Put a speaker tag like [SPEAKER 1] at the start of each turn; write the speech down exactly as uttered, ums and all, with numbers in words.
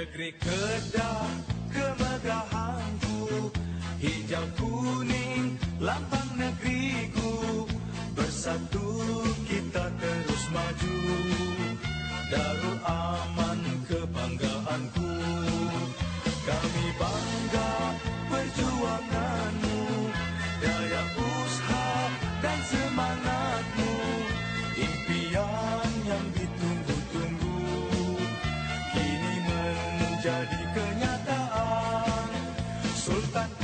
[SPEAKER 1] Negeri Kedah kemegahanku, hijau kuning lambang negeriku. Bersatu kita terus maju, Darul Aman kebanggaanku. Kami bangga perjuanganmu, daya usaha dan semangatmu, impian yang ditunggu-tunggu kini menjadi kenyataan. Sultan